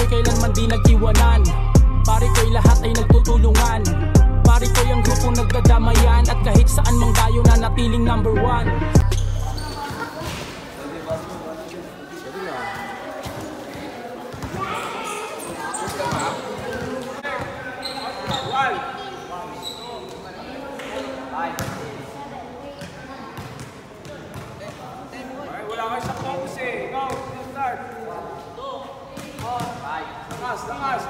ko'y kailanman di nag-iwanan. Pare ko'y lahat ay nagtutulungan. Pare ko'y ang grupong nagdadamayan. At kahit saan mang dayo na natiling number one. Wala kayo sa focus eh. Go, start. Lakas.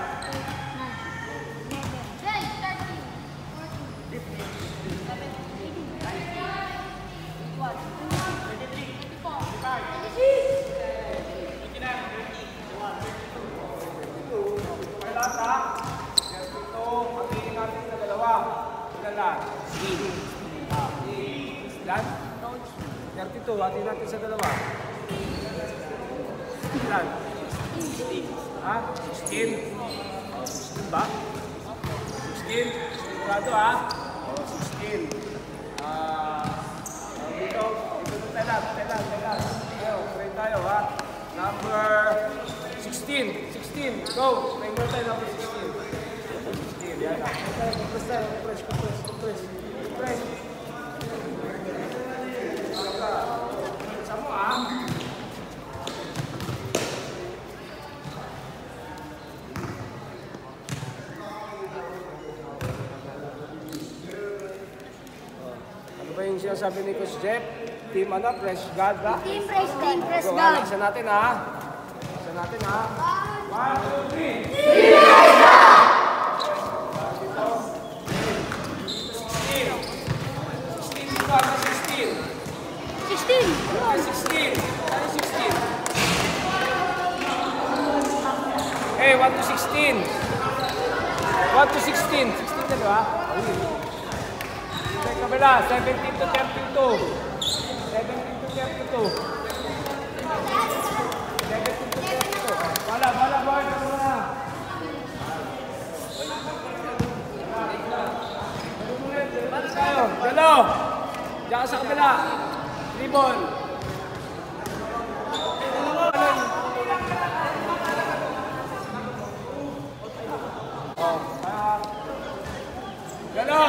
Ilan? 32, hati natin sa dalawa. Ilan? 16. Ha? 16? 16 ba? 16? Sigurado ha? 16. Dito tayo. Ayaw, try tayo ha? Number 16. 16, go! Try mo tayo number 16. 16, yan ha. Compress tayo, compress. Sama ah. Ano ba yung sinasabi ni Coach Jeff? Team Fresh God ba? Team Fresh So, God. isa natin ha. 1, 2, 3. Team Fresh God! 16. Hey, 1 to 16. 1 to 16. 16 na ba? Okay, kabila. 17 to 32. 17 to 32. 17 to 32. Bala. Dalo. Diyan sa kabila. Ribbon. Galo.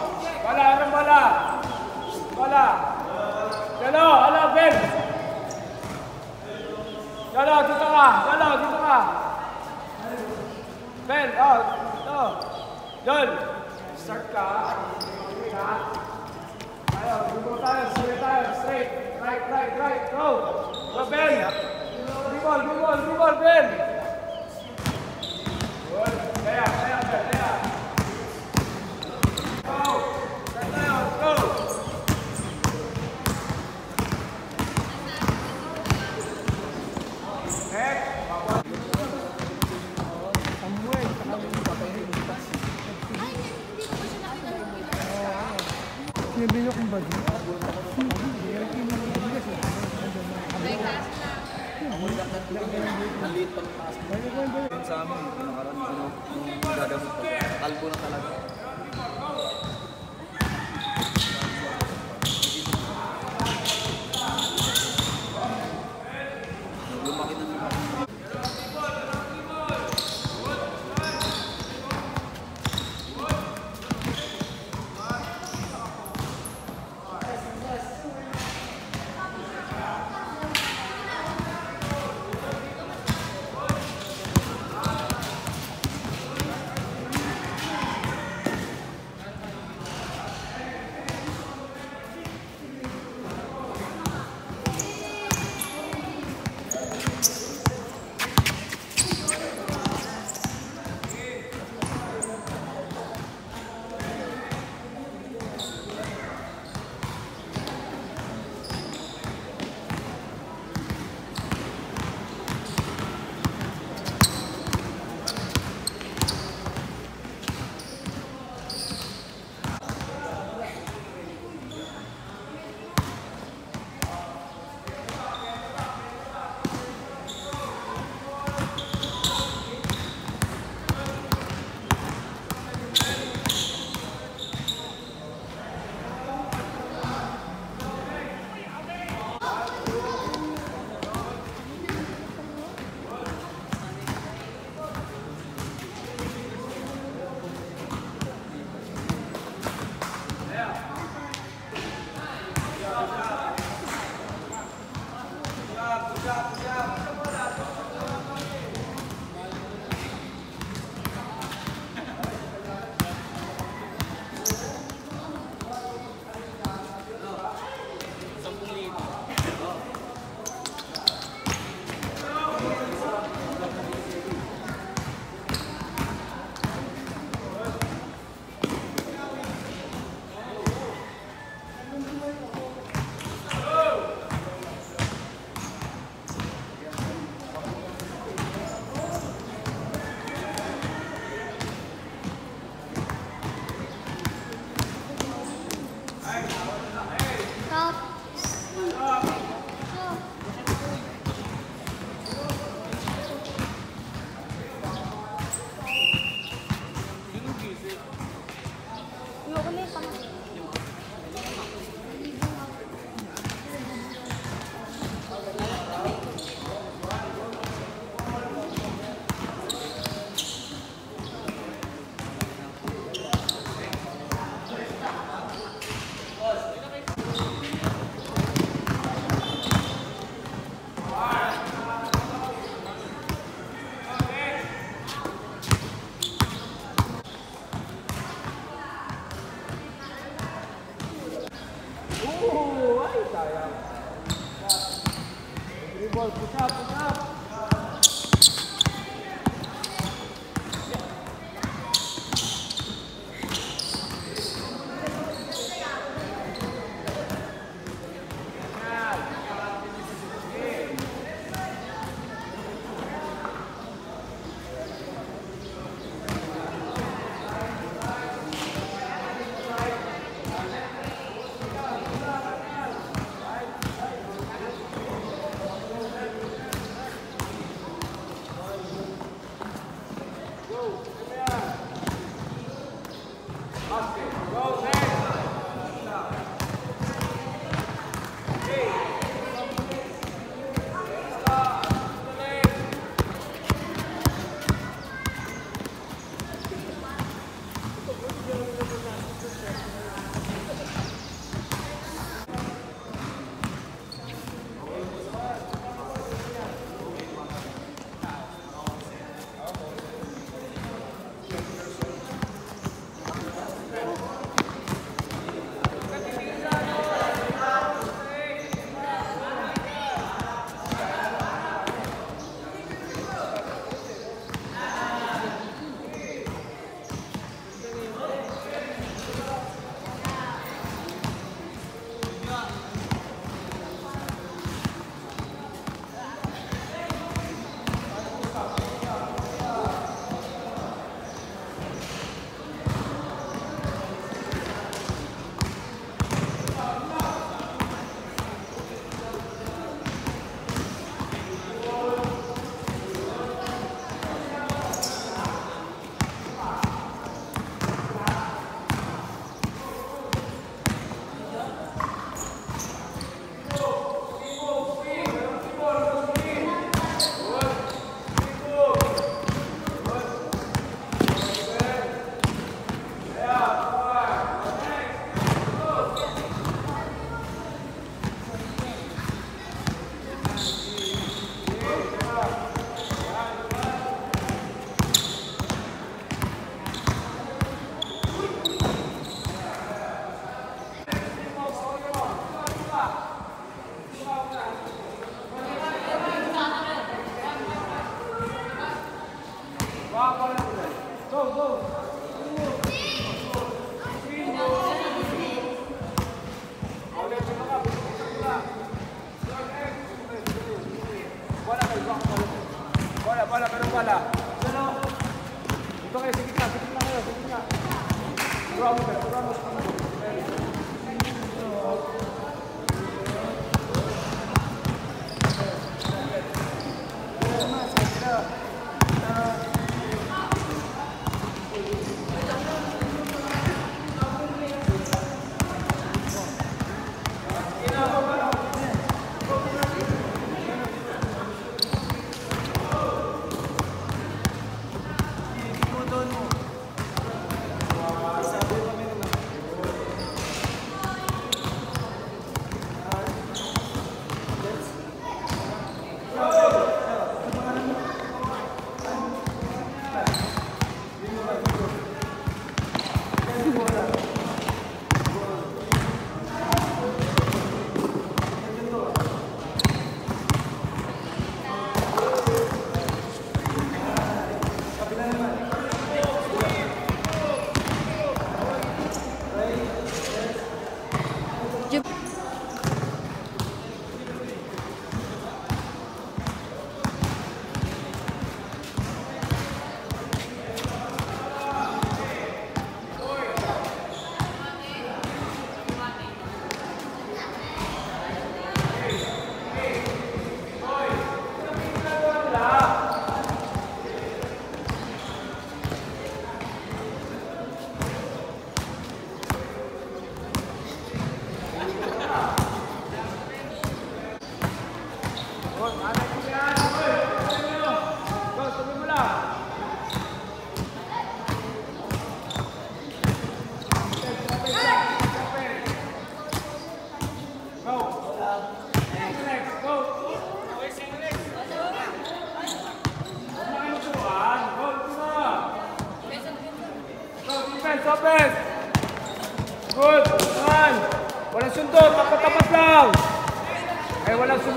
Bala. Galo, ala, Ben. Galo, dito ka. Ben, dito. Yun. Start ka. Straight. Right. Go, Ben. Dribble, Ben. Good. Kaya. Go. Go. Sinabili akong bag. Sa amin, nakaraan, gagamit pa. Kalbo na talaga. Lumaki na naman.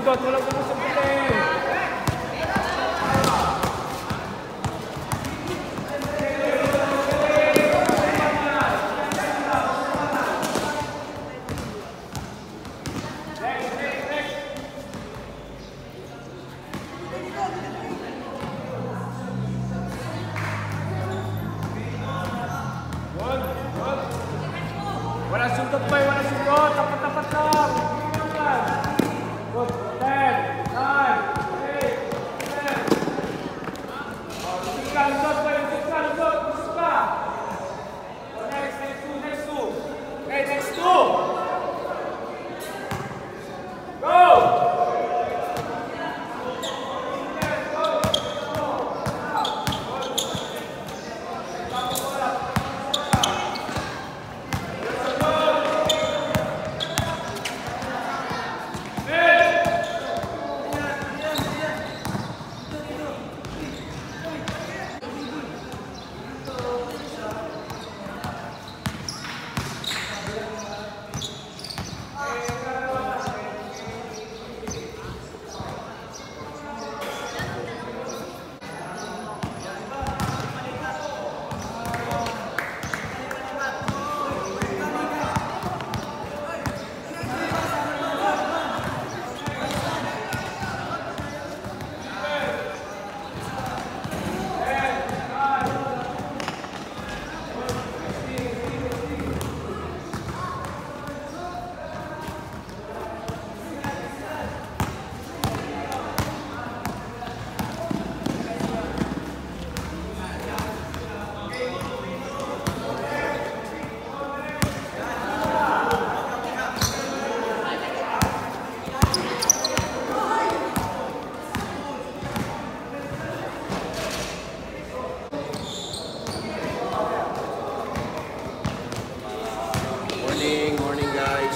sundot, walang sundot. Wala sundot pa, wala sundot. Tapat-tapat lang. Good. 10, 9, 8, 7. Oh, lusot ka, lusot pa. Lusot pa. Oh, next two. Okay, next two. Go! Morning guys.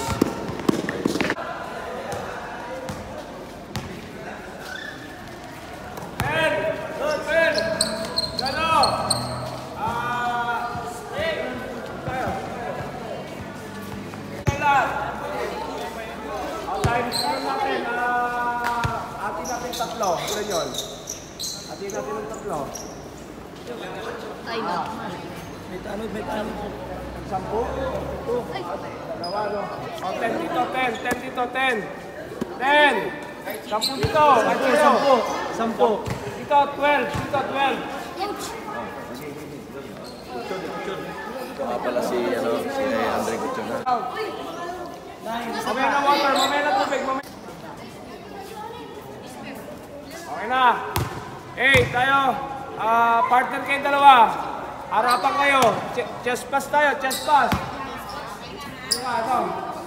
Tatlo, ilan yun? Atin natin ng tatlo. Ay, no. May tanong. 10? Dalawa, no? O, 10 dito, 10 dito, 10. 10! 10 dito. 10. Dito, 12. Dito, 12. Ito nga pala si Andre Gutierrez. Mamaya na water, mamaya na tubig, mamaya. Okay na. Hey, tayo. Partner kayo dalawa. Harapan kayo. Chest pass tayo, chest pass. Ito.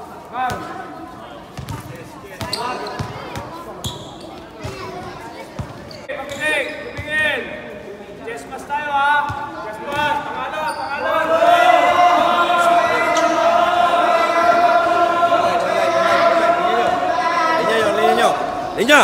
Pagpingin. Chest pass tayo, ha. Chest pass. Pangalan. Linya!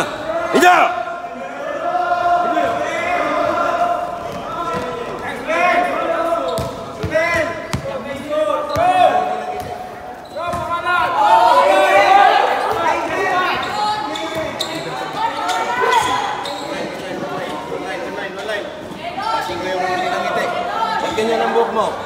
Ganyan ang buhok mo.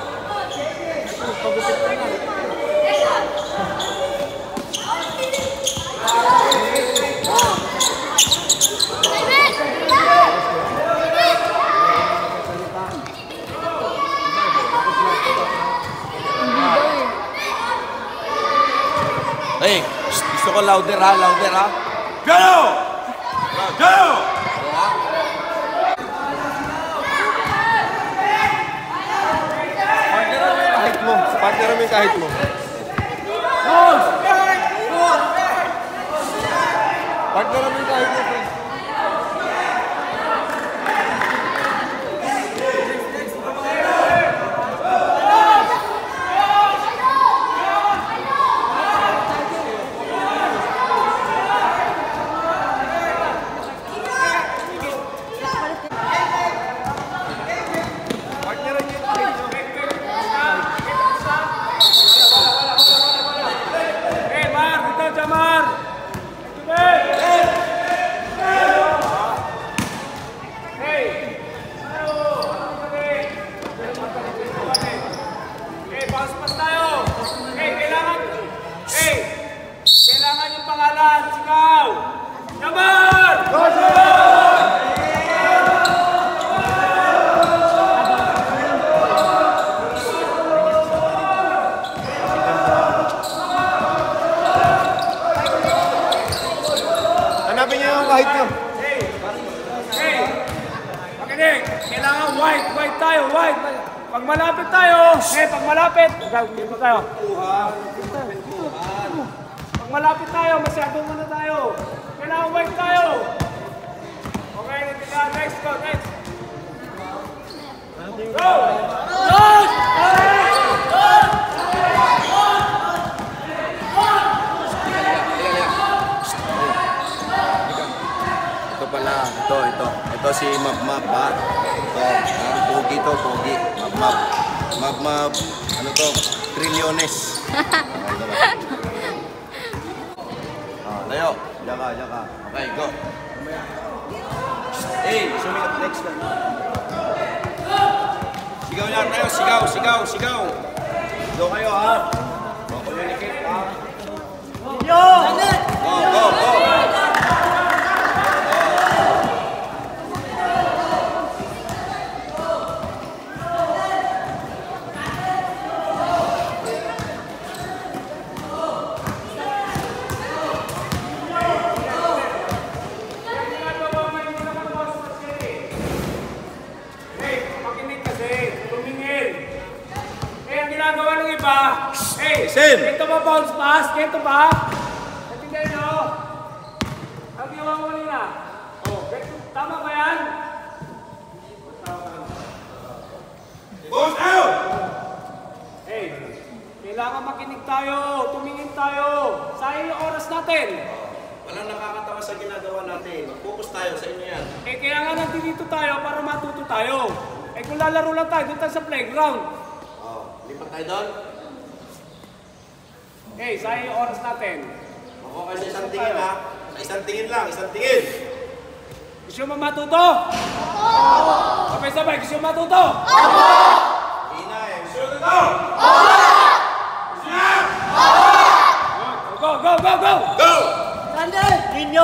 Hey, gusto ko louder ha. Go! Partner mo yung kahit mo. Partner mo yung kahit mo. Wide tayo, wide. Pag malapit tayo, pag malapit, dito tayo. Pag malapit tayo, masyadong muna tayo. Kailangan wide tayo. Okay, next, go, next. Go! Ito pala, ito si Map ha. Ito, pogi to, pogi. Map, ano to, trilyones. Layo, diyan ka. Okay, go. Hey, sumikat next lang. Sigaw lang tayo, sigaw. Go kayo ha. Communicate ha. Go. Ito ba bounce pass? Ito ba? Natindihan nyo? Ang ginawa mo kanina? Tama ba yan? Boss out! Hey, kailangan makinig tayo. Tumingin tayo. Sayang yung oras natin. Walang nakakatawa sa ginagawa natin. Focus tayo sa inyo yan. Kaya nga nandito tayo para matuto tayo. Kung lalaro lang tayo, doon tayo sa playground. Lipat tayo doon. Hey, sayang yung oras natin. Ako kasi isang tingin ha. Isang tingin lang, isang tingin. Gusto mo matuto? Sabay-sabay, gusto mo matuto? Ina eh. Gusto nyo ito? Go! Go! Ninyo!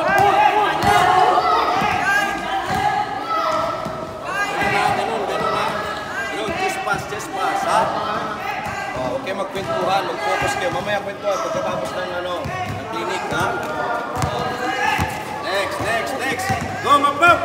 Ganun ha. Yun, just pass ha. Huwag kayo magkwentuhan, mag-focus kayo. Mamaya kwentuhan pagkatapos ng clinic ha. Next. Go, Map!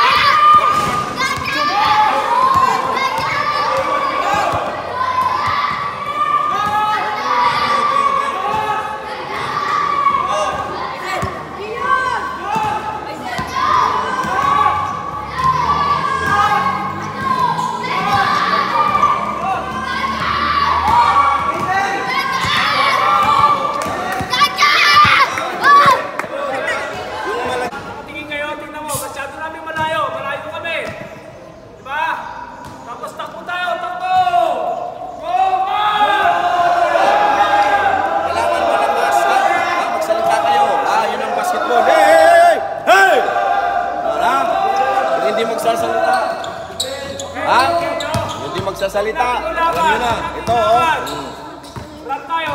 Magsasalita. Alam nyo na. Ito, Run tayo.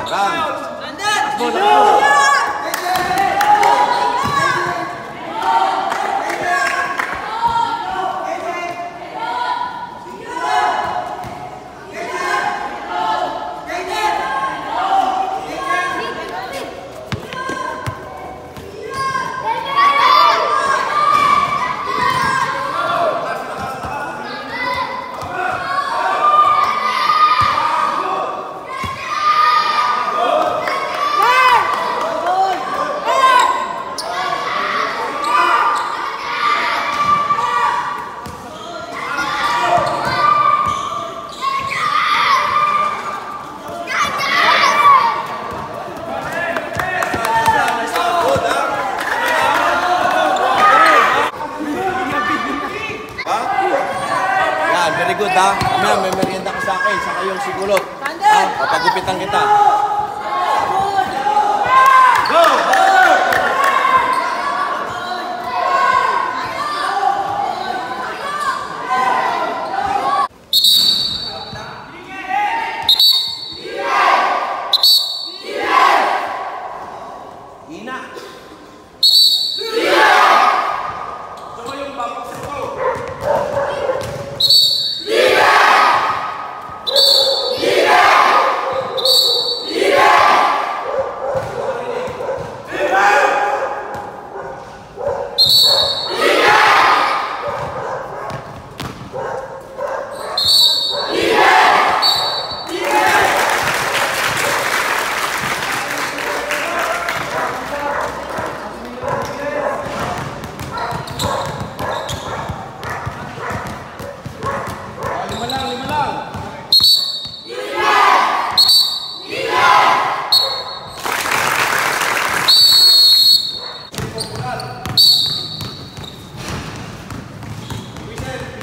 Very good ha. May merienda ka sa akin. Saka yung sigulot. Papagupitan kita. Go!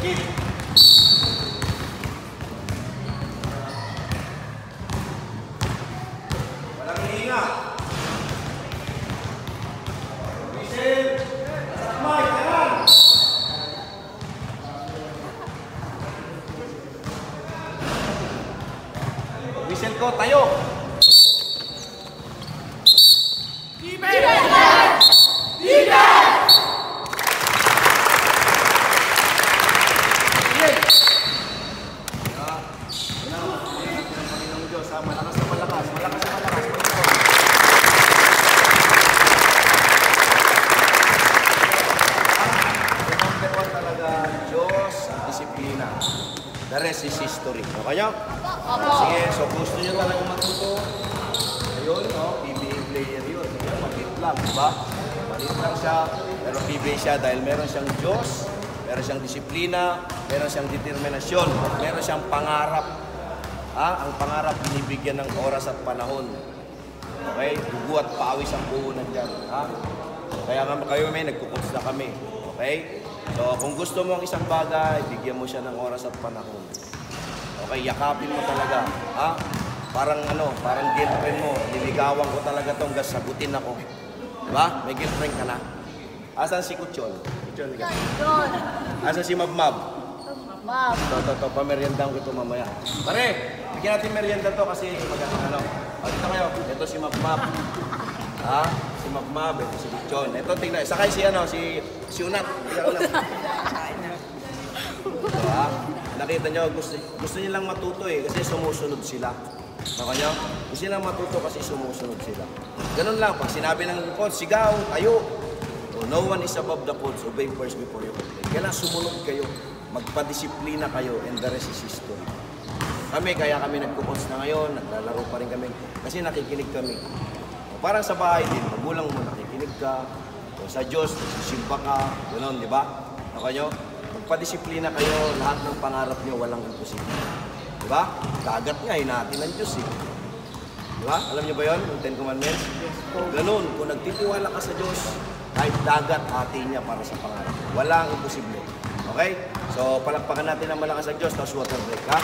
Keep. Walang hihinga. Whistle. Samay, kanan. Whistle ko, tayo. Malakas na malakas, malakas na malakas. Number one talaga, Diyos at disiplina. The rest is history. Okay nyo? Sige, so gusto nyo talaga matuto. Ayun, no? PBA player yun. Maliit lang, diba? Maliit lang siya, pero PBA siya dahil meron siyang Diyos, meron siyang disiplina, meron siyang determinasyon, meron siyang pangarap. Ang pangarap binibigyan ng oras at panahon. Okay? Dugo at pawis ang puhunan dyan. Kaya kayo may nagkukuts na kami. Okay? So kung gusto mo ang isang bagay, bigyan mo siya ng oras at panahon. Okay? Yakapin mo talaga. Parang parang girlfriend mo. Niligawan ko talaga itong sagutin ako. Diba? May girlfriend ka na. Asan si Kuchol? Kuchol ka. Asan si Mabmab? Ito, pameriendang ko ito mamaya. Pare, bigyan natin merienda to kasi maganda dito kayo. Ito si Mabmab. Si Mabmab, ito si Bichon. Ito tingnan, sakay si si Unat. Nakita nyo, gusto nilang matuto kasi sumusunod sila. Nyo? Gusto nilang matuto kasi sumusunod sila. Ganun lang, pag sinabi ng coach, sigaw, tayo. No one is above the coach, obey first before you complain. Kaya sumunod kayo. Magpadisiplina kayo and the rest is history. Kaya kami nagkukuns na ngayon, naglalaro pa rin kami kasi nakikinig kami. Parang sa bahay din, magulang mo nakikinig ka, sa Diyos, nagsisimba ka, gano'n, di ba? Okay nyo? Magpadisiplina kayo, lahat ng pangarap nyo, walang imposible. Di ba? Dagat nga, hinatin ng Diyos eh. Di ba? Alam nyo ba yun? Yung 10 Commandments? Gano'n, kung nagtitiwala ka sa Diyos, kahit dagat, hatiin niya para sa pangarap. Walang imposible. Okay? So, palakpakan natin ang malakas ang Diyos, tapos water break, ha?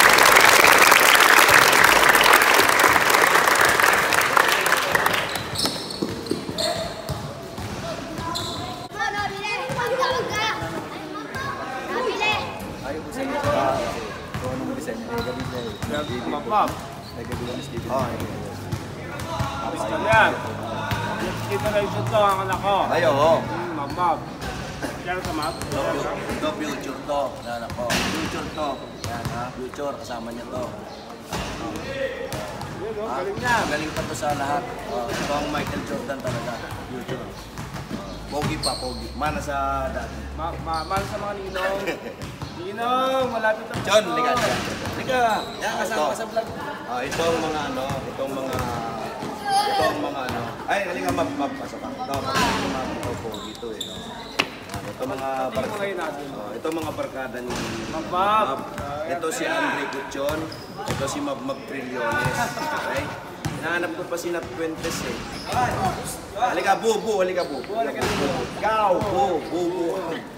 Ayaw ko sa inyo. Kung anong design, Mabmab. nagagawa ni Steven. Gusto yan. Kita na yung to ang anak ko. Ayo, oh. Mabmab. Kaya sa mat. Ito, future to. Yan ako. Future to. Yan, ha? Future, kasama niya to. Galing niya. Galing pa to sa lahat. Ito ang Michael Jordan talaga. Future. Pogi pa, pogi. Mana sa dati. Mahal sa mga ninong. Ninong, malapit ang John, liga. Liga. Yan, kasama ka sa vlog. Itong mga ay, halika mapasok ka. Ito, mga pogi ito eh. Ito mga ito mga barkada ni Mabmab. Ito si Andre Cuchon. Ito si Mabmab Trillones. Okay? Hinahanap ko pa si Nat Fuentes eh. Halika, bubu. Halika, bubu. Ikaw, bubu.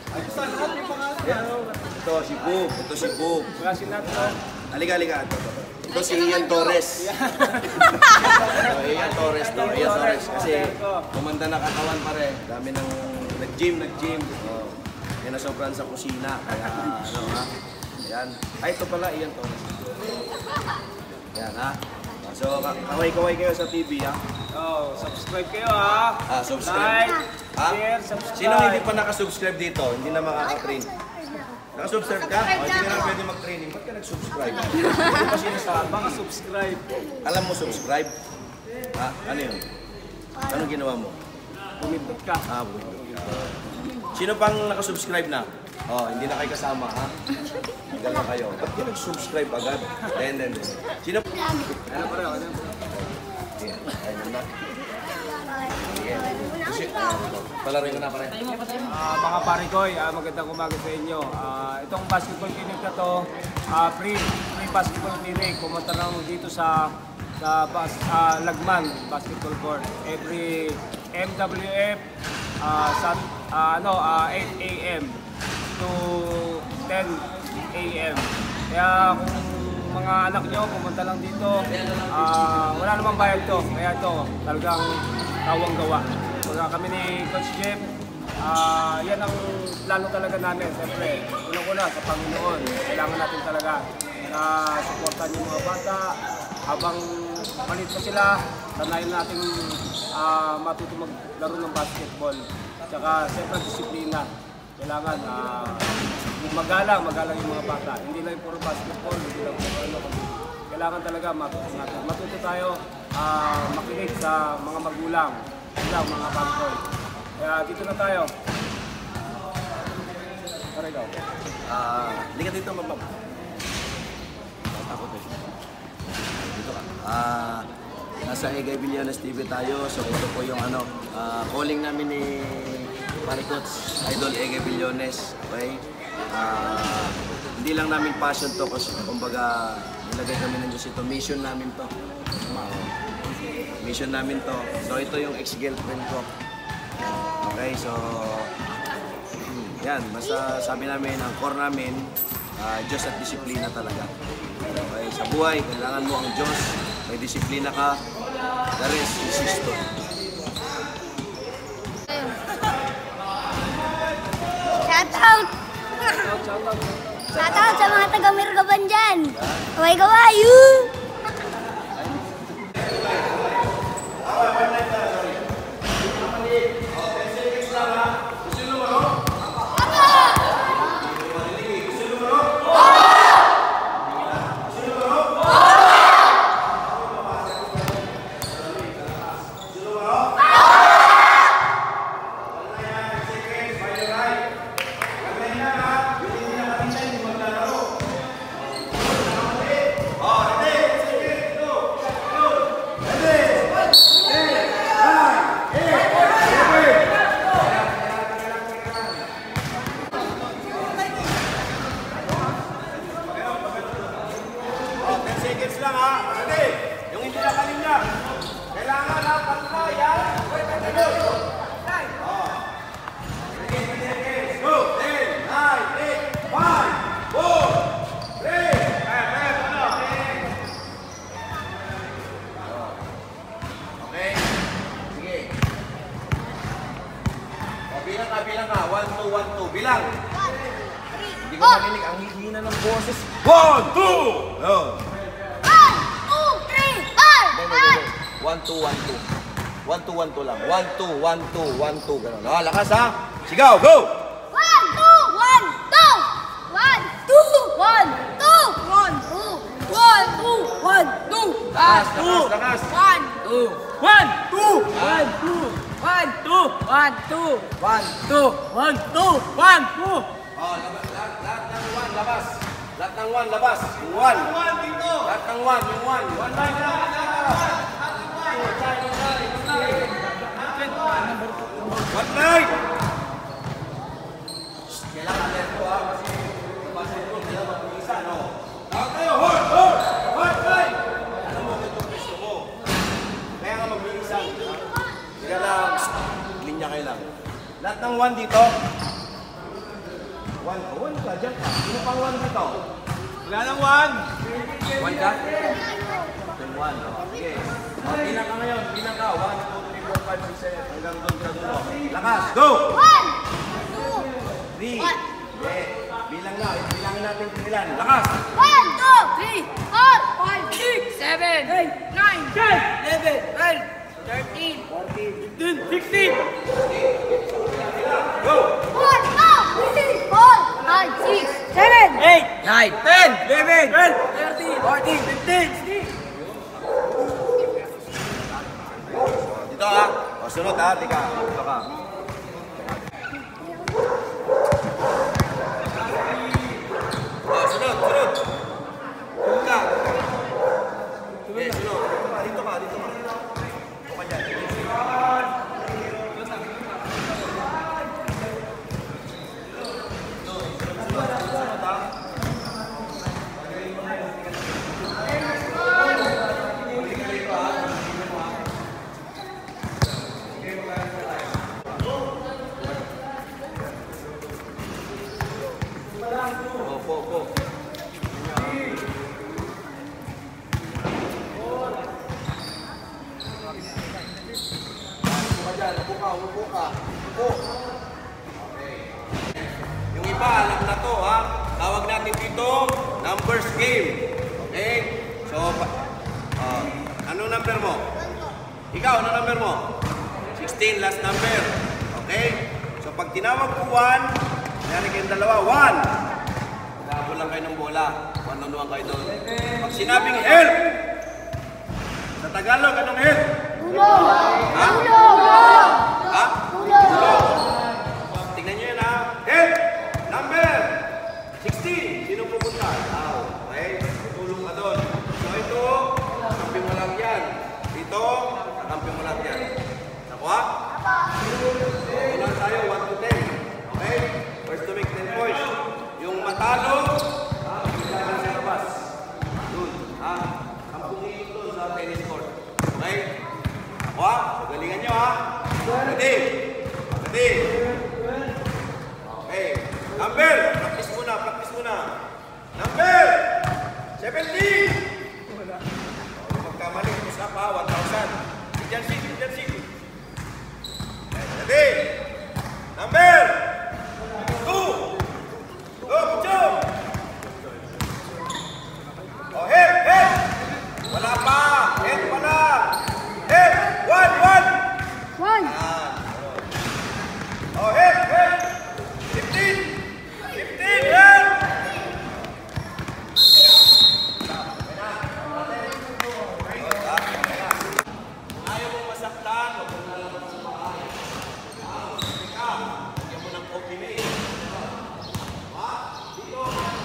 Ito si Bub. Ito si Bub. Halika. Ito si Ian Torres. Ian Torres to. Ian Torres. Kasi kumanda na katawan pare. Dami ng nag-gym. Yan na sobrang sa kusina. Kaya Ayan. Ay, ito pala Ian Torres. Yan ha. So, kaway-kaway kayo sa TV ha. Subscribe kayo ha. Subscribe. Like, share, subscribe. Sino hindi pa nakasubscribe dito? Hindi na makaka-train. Nakasubscribe ka? Hindi ka na pwede mag-training. Ba't ka nag-subscribe? Hindi pa sinasabi. Baka subscribe. Alam mo subscribe? Ano yun? Anong ginawa mo? Bumindot ka. Bumindot ka. Sino pang nakasubscribe na? Hindi na kayo kasama, ha? Tagal na kayo. Ba't ka nag-subscribe agad? Then. Sino? Ano pa rin? Ayun na. Palaroin ko na pare. Mga parikoy, magandang umaga sa inyo. Itong basketball clinic na to, free basketball clinic. Pumunta lang dito sa Lagman Basketball Court. Every MWF 8 AM to 10 a.m. Kaya kung mga anak nyo pumunta lang dito, wala namang bayad to. Kaya ito talagang tawang gawa. Kaya kami ni Coach Jeff, yan ang plano talaga namin. Siyempre, unang-una sa Panginoon, kailangan natin talaga na supportan yung mga bata habang maliit pa sila, sanayin natin matuto maglaro ng basketball. Tsaka siyempre disiplina. Kailangan magalang yung mga bata. Hindi lang puro basketball, hindi lang puro ano. Kailangan talaga matuto natin. Matuto tayo makinig sa mga magulang, mga bangkoy. Kaya dito na tayo. Tara ikaw. Hindi ka dito, ma'am. Takot eh. Dito ka. Nasa Egay Villones TV tayo. So ito po yung calling namin ni Coach Idol Egay Villones. Okay? Hindi lang namin passion to kasi kumbaga nilagay kami ng Diyos ito. Mission namin to. Mission namin to. So ito yung ex-girlfriend ko. Okay, so yan, basta sabi namin, ang core namin, Diyos at disiplina talaga. Okay, sa buhay, kailangan mo ang Diyos, may disiplina ka, the rest is history. Shoutout! Shoutout sa mga taga-Mirgaban dyan! Kaway-kaway! Bilang ka, 1, 2, 1, 2, bilang. Hindi ko marinig, ang hihina ng boses. 1, 2! 1, 2, 1, 2. 1, 2, 1, 2 lang. 1, 2, 1, 2, 1, 2. Ganun. Lakas ha. Sigaw, go! 1, 2, 1, 2! 1, 2, 1, 2! 1, 2, 1, 2, 1, 2! Lakas, lakas. 1, 2, 1, 2! 1, 2, 1, 2, 1, 2! 1, 2, 1, 2, 1, 2! Oh, lahat ng 1, labas. Lahat ng 1, labas. Yung 1. Dito. Lahat ng 1, yung 1. 1 line lang. 1 line. Kailangan lento ha. Kasi basketball, kailangan mag-isa, no? Lahat kayo, hold, line. Alam mo, ito gusto mo. Kaya nga mag-isa. Kaya lang, linya kayo lang. Lahat ng 1 dito. 1 ka, dyan ka. Sino pang 1 dito? Wala nang 1. 1 ka? 1. Okay. Bilang ka ngayon. Bilang ka. 1, 2, 3, 4, 5, 6, 7. Hanggang doon ka dulo. Lakas. Go! 1, 2, 3. Okay. Bilang na. Bilangin natin kung ilan. Lakas. 1, 2, 3, 4, 5, 6, 7, 8, 9, 10, 11, 12, 13, 14, 15, 16. Go! 1, 2, 3, 4, 5, 6, 7, 8, 9, 10, 11, 12, 13, 14, 15, 16. Dito ha. O, sunod ha. Tika. Dito ka. O, sunod. Sunod ka. Okay, sunod. Dito ka. Dito ka. O ka dyan. Opo. Upo ka. Okay. Yung iba, alam na to, ha? Tawag natin dito, numbers game. Okay? So, ano number mo? Ikaw, ano number mo? 16, last number. Okay? So, pag tinawag ko 1, nangyari kayong dalawa, 1. Nagabol lang kayo ng bola. 1-on-1 kayo doon. Pag sinabing help, sa Tagalog, anong help? Tulong! Ha? Tulong! Ha? Tulong! Tingnan nyo yan, ha? Help! Number 16. Sino pupunta? Okay? Tutulong ka doon. So ito, kampi mo lang yan. Dito, kampi mo lang yan. Nakuha? Ulan tayo, 1 to 10. Okay? First to make 10 points. Yung matalo, kailangan sa labas. Doon, ha? Kampungin doon sa tennis court. Okay? Nakuha? So, galingan nyo, ha? Ready? Ready? Okay. Number! Practice muna. Number! 17! Kung magkamali, isa pa, 1,000. Indian City. Ready? Number! 2! Go, jump! Oh, head! Wala pa! Head pala! Head! 1! One! Oh, head! 15! 15, head! Ayaw mong masaktan, huwag mong nalaman sa bahay. Teka, bigyan mo ng coffee mate. Dito.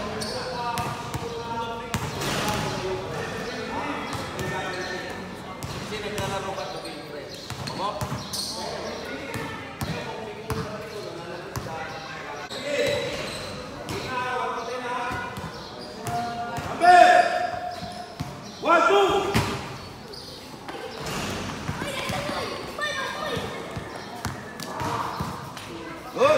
Kasi naglalaro ka to be friends. Ako? Good.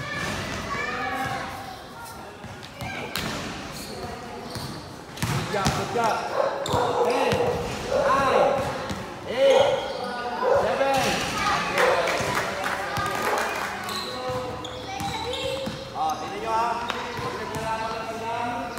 Good job. 10, 9, 8, 7. Tignan nyo, ha? Pag naglalaman lang sila.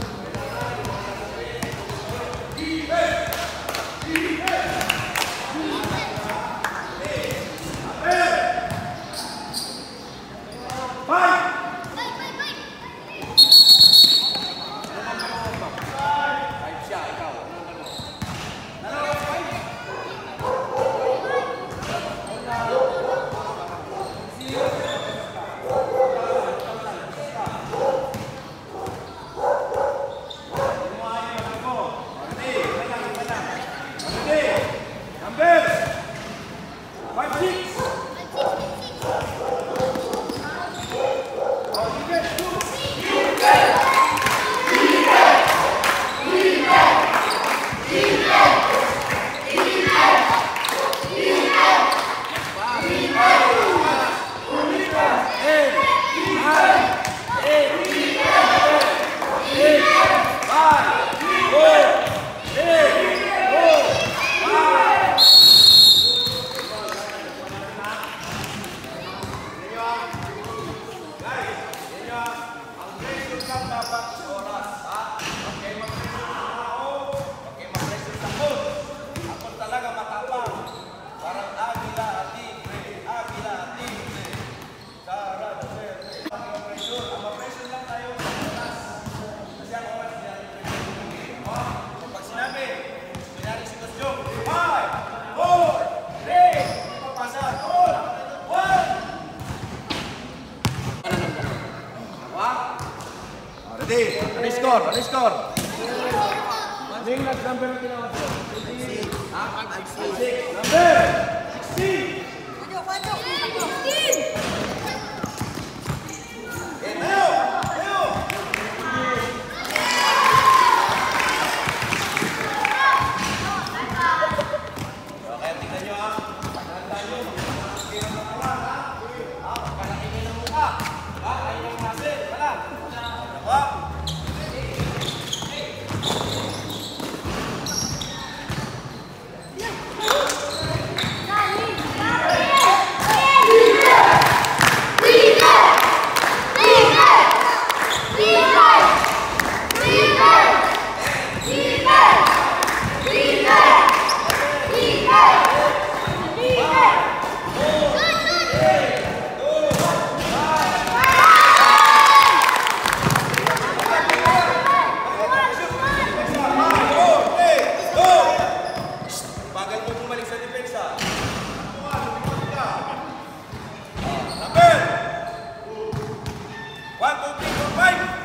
Ready? Ano yung score? Ano yung score? Ano yung last number na tinawag ko? Number 16! Okay, tingnan nyo, ha? Tandaan nyo, magkakasakit ng katawan, ha? Pagkalaki nyo ng mukha. Ayaw ng muscle. Wala. 1, 2, 3, 4, 5.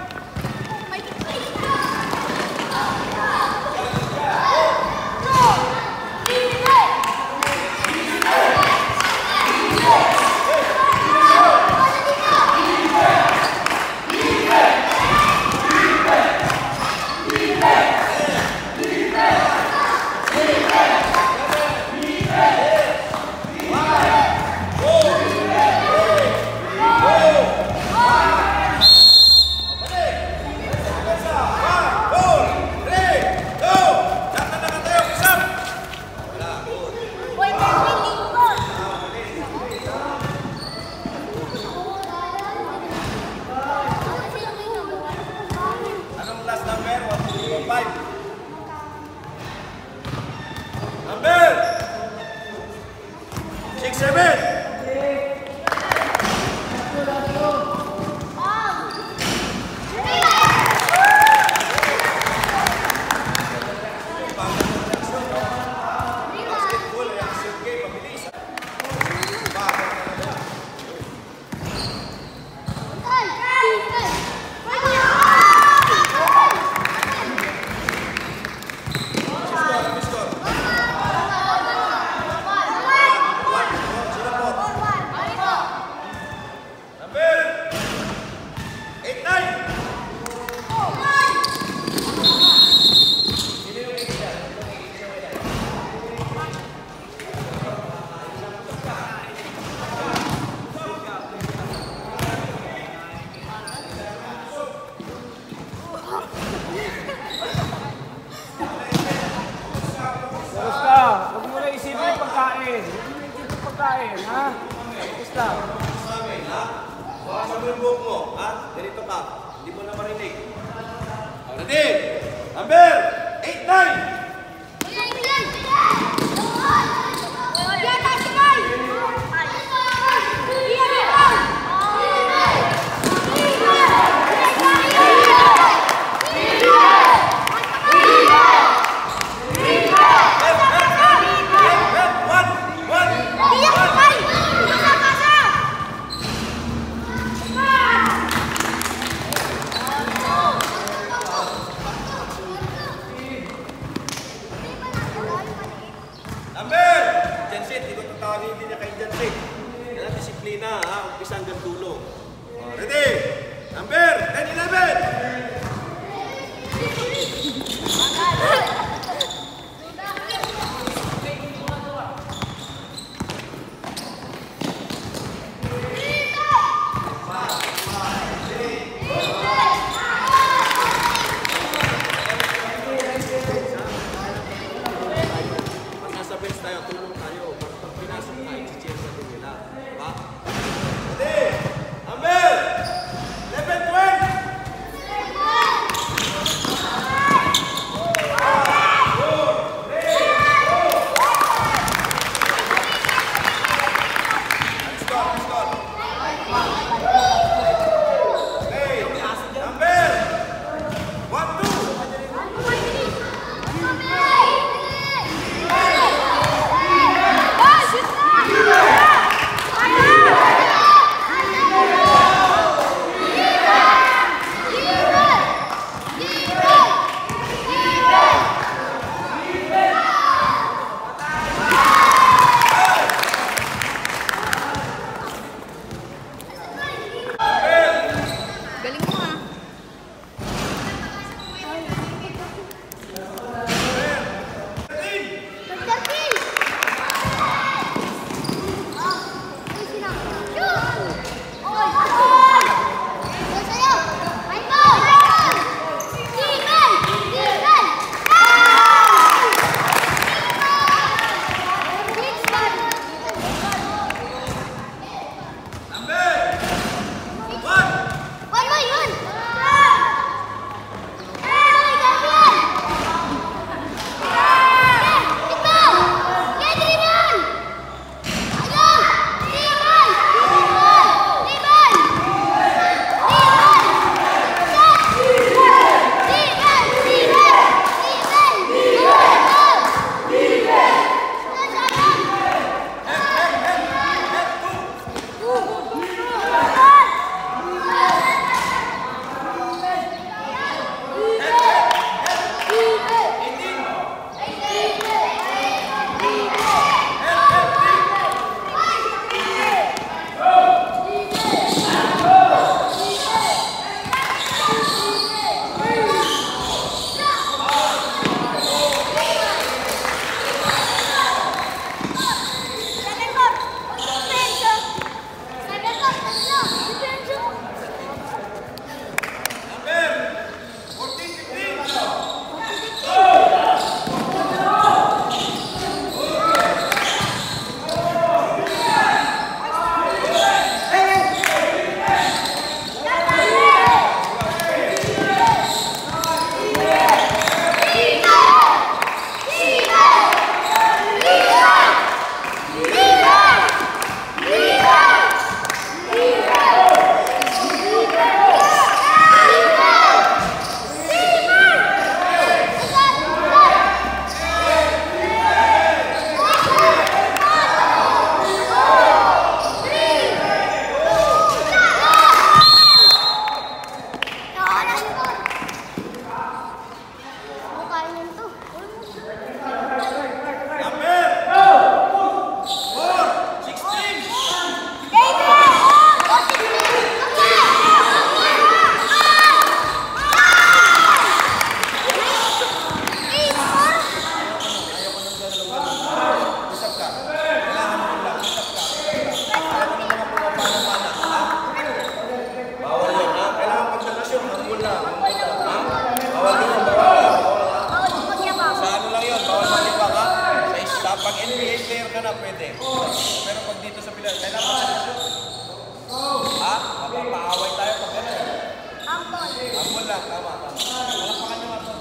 pwede. Pero pag dito sa pilar, kailangan mo siya shoot. Ha? Mapapaaway tayo pag gano'n. Ambol lang, tama. Malakpakan nyo nga ito.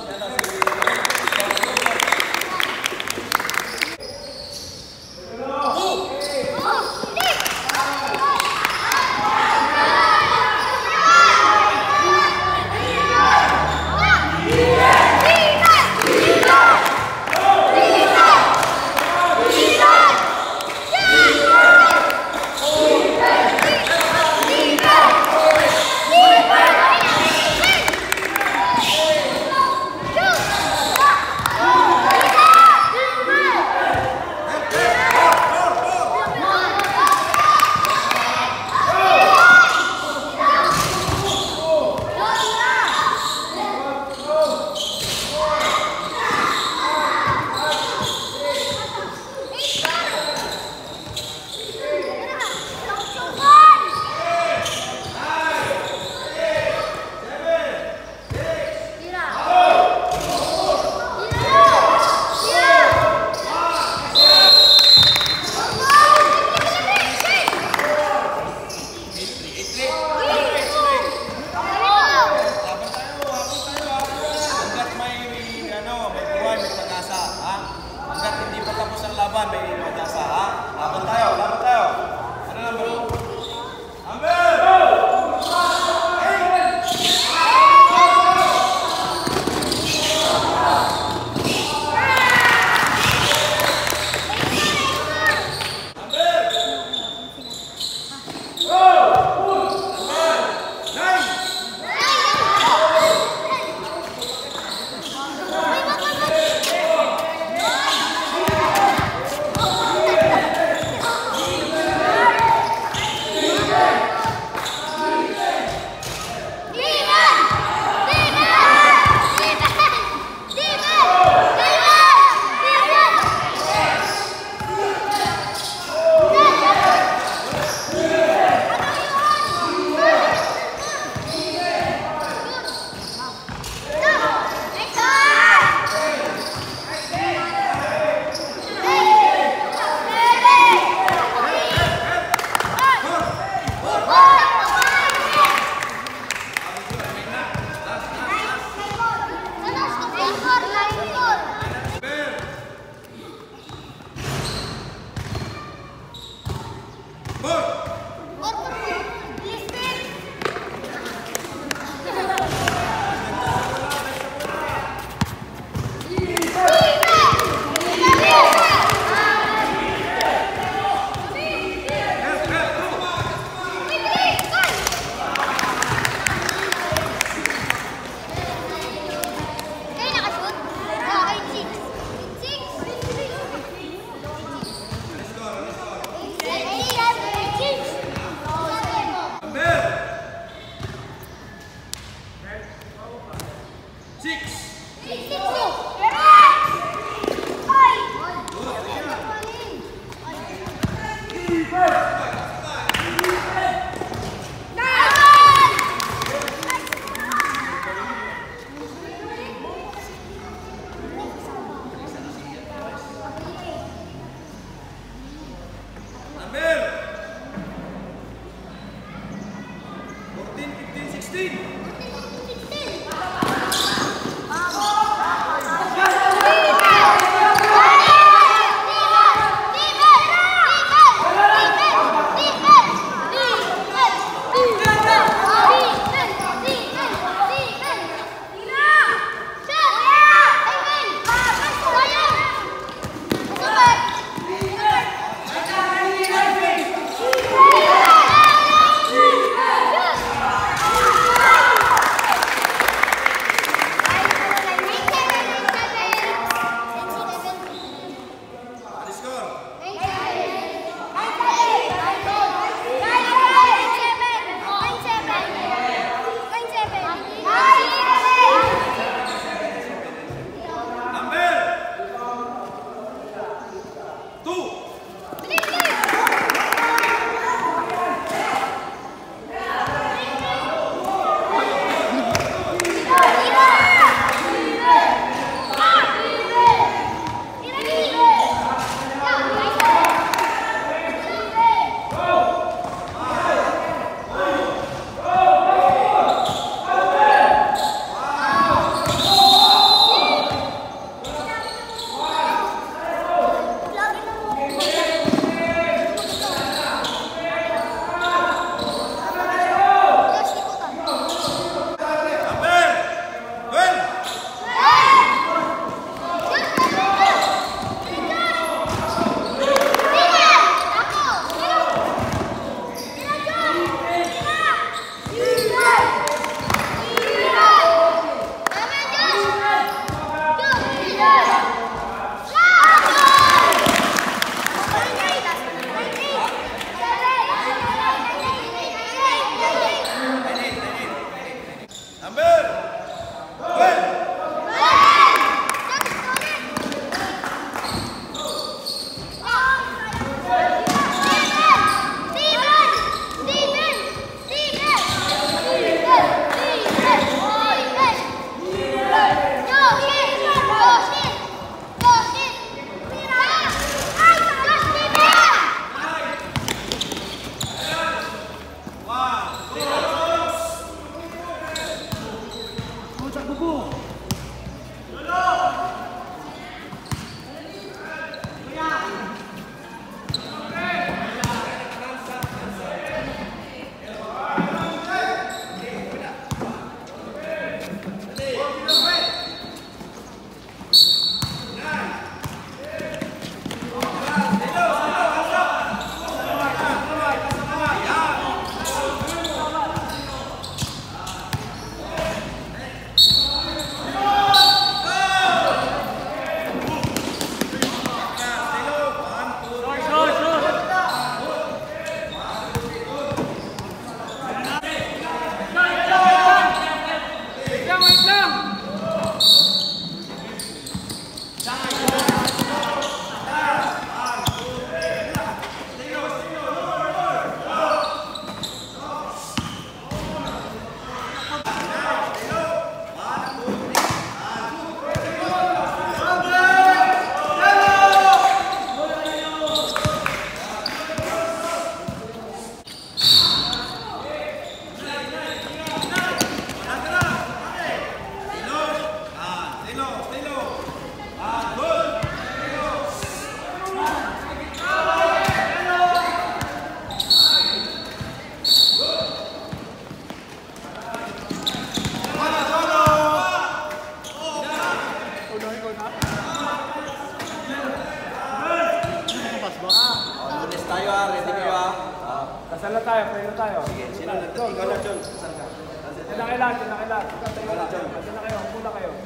Kasal na tayo, pray na tayo. Sige, sino na? Ikaw na, John. Yan na kailan, yan na kailan. Tayo na, kasal na kayo, huwag na kayo.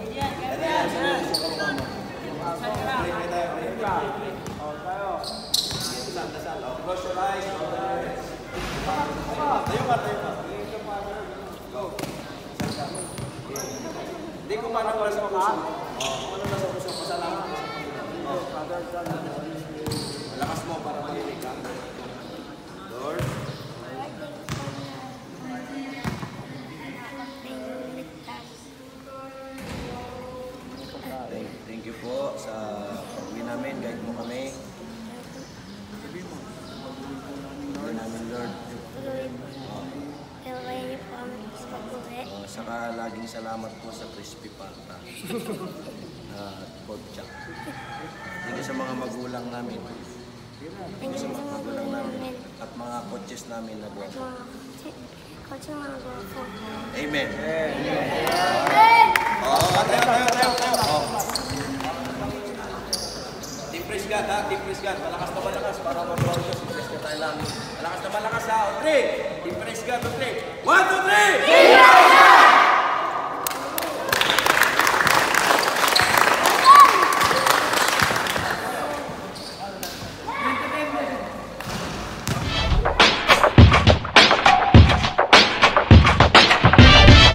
Pray ka. O, tayo. Close your eyes. Tayo ka, tayo ka. Go. Hindi ko man ako sa puso. Ano na sa puso? Pasalamat. Lakas mo para malilig ka. Lord. Thank you po sa pag-uwi namin. Guide mo kami. Pag-uwi namin, Lord. Saka laging salamat po sa crispy pata. At pork chop. Thank you sa mga magulang namin. Thank you sa mga magulang namin. At mga coaches namin na buwan. Amen. Tayo. Team praise God ha, team praise God. Malakas na malakas para mag-glory Diyos. Praise God tayo lang. Malakas na malakas ha. O 3. Team praise God o 3. 1, 2, 3!